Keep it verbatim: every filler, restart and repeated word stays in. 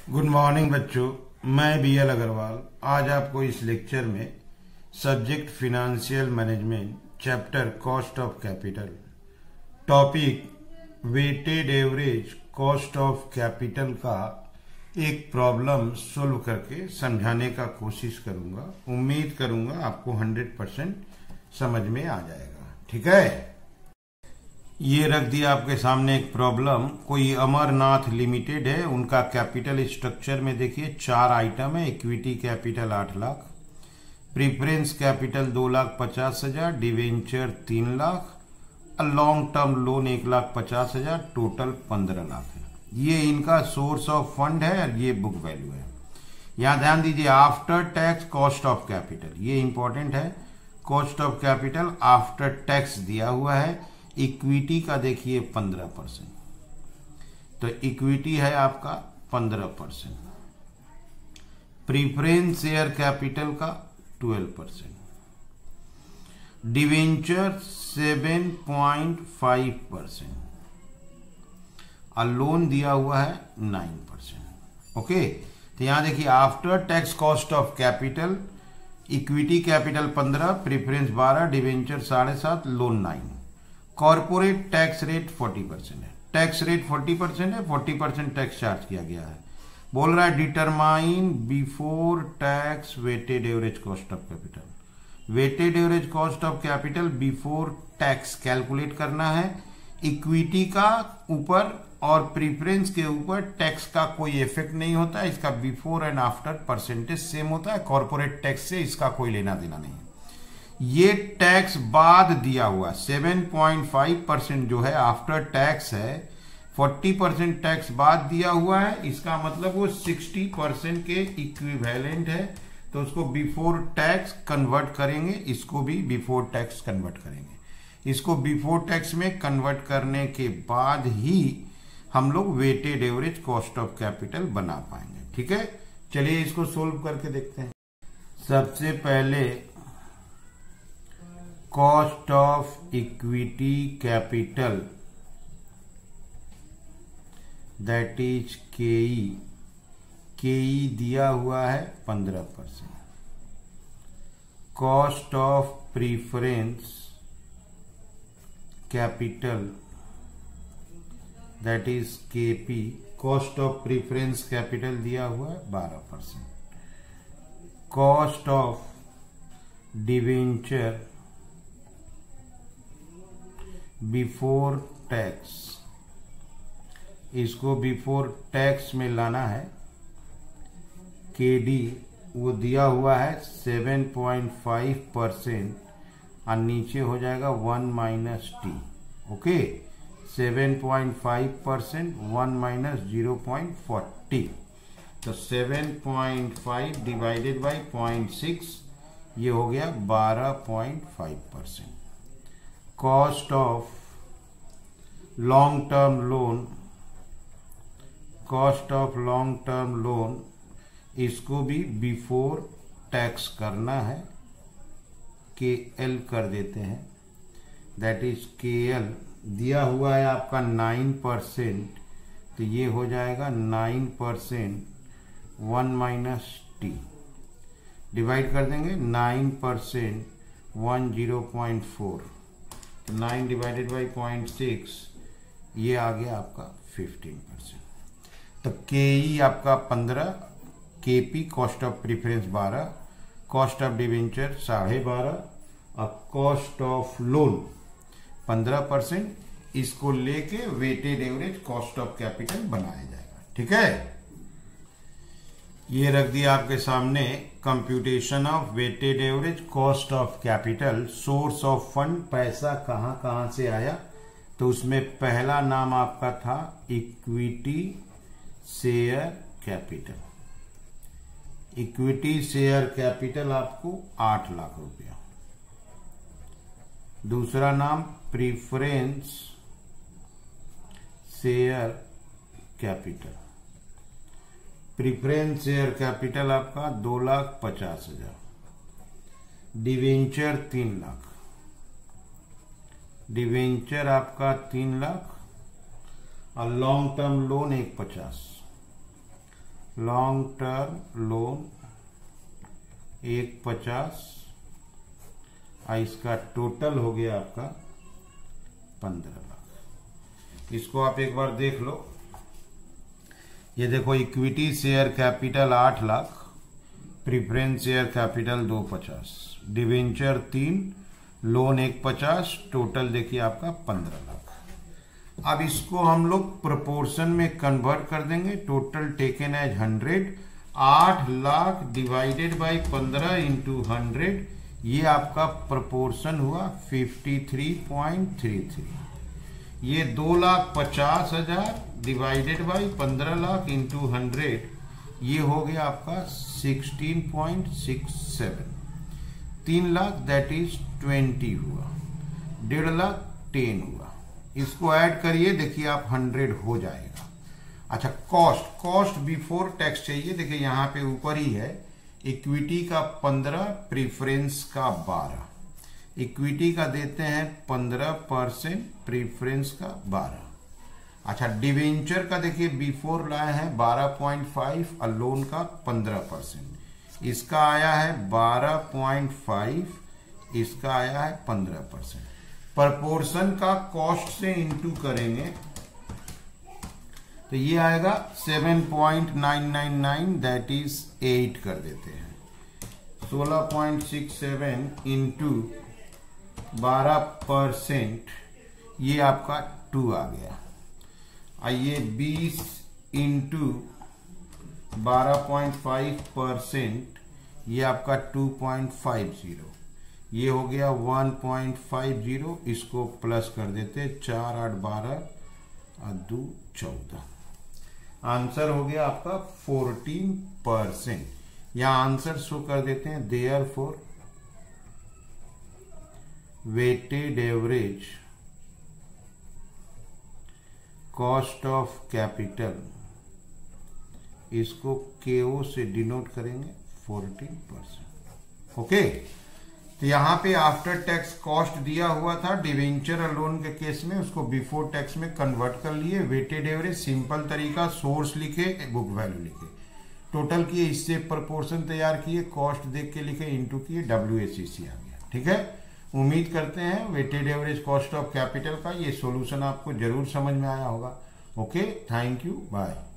Good morning बच्चों, मैं B L Agarwal आज आपको इस लेक्चर में subject financial management chapter cost of capital topic weighted average cost of capital का एक प्रॉब्लम सोल्व करके समझाने का कोशिश करूंगा। उम्मीद करूंगा आपको हंड्रेड परसेंट समझ में आ जाएगा। ठीक है, ये रख दिया आपके सामने एक प्रॉब्लम। कोई अमरनाथ लिमिटेड है, उनका कैपिटल स्ट्रक्चर में देखिए चार आइटम है। इक्विटी कैपिटल आठ लाख, प्रीफरेंस कैपिटल दो लाख पचास हजार, डिवेंचर तीन लाख, लॉन्ग टर्म लोन एक लाख पचास हजार, टोटल पंद्रह लाख है। ये इनका सोर्स ऑफ फंड है और ये बुक वैल्यू है। यहां ध्यान दीजिए, after tax cost of capital, ये इंपॉर्टेंट है। Cost of capital after tax दिया हुआ है। इक्विटी का देखिए पंद्रह परसेंट, तो इक्विटी है आपका पंद्रह परसेंट। प्रीफरेंस शेयर कैपिटल का twelve percent, debenture seven point five percent और लोन दिया हुआ है नाइन परसेंट। ओके, तो यहां देखिए after tax cost of capital, equity capital पंद्रह, प्रीफरेंस बारह, डिवेंचर साढ़े सात, loan nine. Corporate tax rate चालीस परसेंट है। टैक्स रेट चालीस परसेंट है, चालीस परसेंट टैक्स चार्ज किया गया है। बोल रहा है determine before tax weighted average cost of capital. Weighted average cost of capital before tax calculate करना है। इक्विटी का ऊपर और प्रीफरेंस के ऊपर टैक्स का कोई इफेक्ट नहीं होता है। इसका before and after percentage same होता है। कॉर्पोरेट टैक्स से इसका कोई लेना देना नहीं है। ये टैक्स बाद दिया हुआ सेवन पॉइंट फाइव परसेंट जो है आफ्टर टैक्स है, चालीस परसेंट टैक्स बाद दिया हुआ है। इसका मतलब वो साठ परसेंट के इक्विवेलेंट है, तो उसको बिफोर टैक्स कन्वर्ट करेंगे। इसको भी बिफोर टैक्स कन्वर्ट करेंगे। इसको बिफोर टैक्स में कन्वर्ट करने के बाद ही हम लोग weighted average cost of capital बना पाएंगे। ठीक है, चलिए इसको सोल्व करके देखते हैं। सबसे पहले cost of equity capital that is K E, K E दिया हुआ है पंद्रह परसेंट। Cost of preference capital that is K P, cost of preference capital दिया हुआ है बारह परसेंट। Cost of debenture before tax, इसको बिफोर टैक्स में लाना है। केडी वो दिया हुआ है सेवन पॉइंट फाइव परसेंट और नीचे हो जाएगा one minus T. Okay, seven point five percent one minus zero point forty, तो seven point five divided by point six, ये हो गया बारह point five percent. Cost of long term loan, cost of long term loan, इसको भी before tax करना है। के एल कर देते हैं, दैट इज के एल दिया हुआ है आपका नाइन परसेंट, तो ये हो जाएगा nine percent one minus T, divide कर देंगे nine percent one zero point four, nine divided by point six, ये आ गया आपका फिफ्टीन परसेंट। तो केई आपका पंद्रह, केपी कॉस्ट ऑफ प्रीफरेंस बारह, कॉस्ट ऑफ डिवेंचर साढ़े बारह और कॉस्ट ऑफ लोन पंद्रह परसेंट। इसको लेके weighted average cost of capital बनाया जाएगा। ठीक है, ये रख दिया आपके सामने computation of weighted average cost of capital. Source of fund, पैसा कहां कहां से आया, तो उसमें पहला नाम आपका था equity share capital. Equity share capital आपको आठ लाख रुपया। दूसरा नाम preference share capital. Preference share capital आपका दो लाख पचास हजार। डिवेंचर तीन लाख, डिवेंचर आपका तीन लाख और लॉन्ग टर्म लोन एक पचास। लॉन्ग टर्म लोन एक पचास, इसका टोटल हो गया आपका पंद्रह लाख। इसको आप एक बार देख लो। ये देखो, इक्विटी शेयर कैपिटल आठ लाख, प्रीफरेंस शेयर कैपिटल दो पचास, डिवेंचर तीन, लोन एक पचास, टोटल देखिए आपका पंद्रह लाख। अब इसको हम लोग प्रोपोर्शन में कन्वर्ट कर देंगे। टोटल टेकन एज हंड्रेड, आठ लाख डिवाइडेड बाई पंद्रह इंटू हंड्रेड, ये आपका प्रोपोर्शन हुआ fifty three point three three. ये दो लाख पचास हजार डिवाइडेड बाई पंद्रह लाख इंटू हंड्रेड, ये हो गया आपका सिक्सटीन पॉइंट सिक्स सेवन। तीन लाख दैट इज ट्वेंटी हुआ, डेढ़ लाख टेन हुआ। इसको ऐड करिए, देखिए आप हंड्रेड हो जाएगा। अच्छा, कॉस्ट कॉस्ट बिफोर टैक्स चाहिए। देखिए यहां पे ऊपर ही है, इक्विटी का पंद्रह, प्रीफरेंस का बारह। इक्विटी का देते हैं पंद्रह परसेंट, प्रीफरेंस का बारह। अच्छा, डिवेंचर का देखिए बिफोर लाए हैं बारह पॉइंट फाइव और लोन का पंद्रह परसेंट। इसका आया है बारह पॉइंट फाइव, इसका आया है पंद्रह परसेंट। प्रपोर्शन का कॉस्ट से इंटू करेंगे तो ये आएगा seven point nine nine nine, that is eight कर देते हैं। सोलह पॉइंट सिक्स सेवन इंटू बारह परसेंट, ये आपका टू आ गया। आइए बीस इंटू बारह पॉइंट फाइव परसेंट, ये आपका टू पॉइंट फाइव जीरो, ये हो गया वन पॉइंट फाइव जीरो। इसको प्लस कर देते, चार आठ बारह और दो चौदह। आंसर हो गया आपका फोर्टीन परसेंट। यहां आंसर शो कर देते हैं, therefore weighted average cost of capital, इसको केओ से डिनोट करेंगे फोर्टीन परसेंट। ओके, तो यहां पे आफ्टर टैक्स कॉस्ट दिया हुआ था डिवेंचर और लोन के केस में, उसको बिफोर टैक्स में कन्वर्ट कर लिए। वेटेड एवरेज सिंपल तरीका, सोर्स लिखे, बुक वैल्यू लिखे, टोटल किए, इससे प्रोपोर्शन तैयार किए, कॉस्ट देख के लिखे, इनटू किए, डब्ल्यूएसीसी आ गया। ठीक है, उम्मीद करते हैं weighted average cost of capital का ये सॉल्यूशन आपको जरूर समझ में आया होगा। Okay, thank you, bye.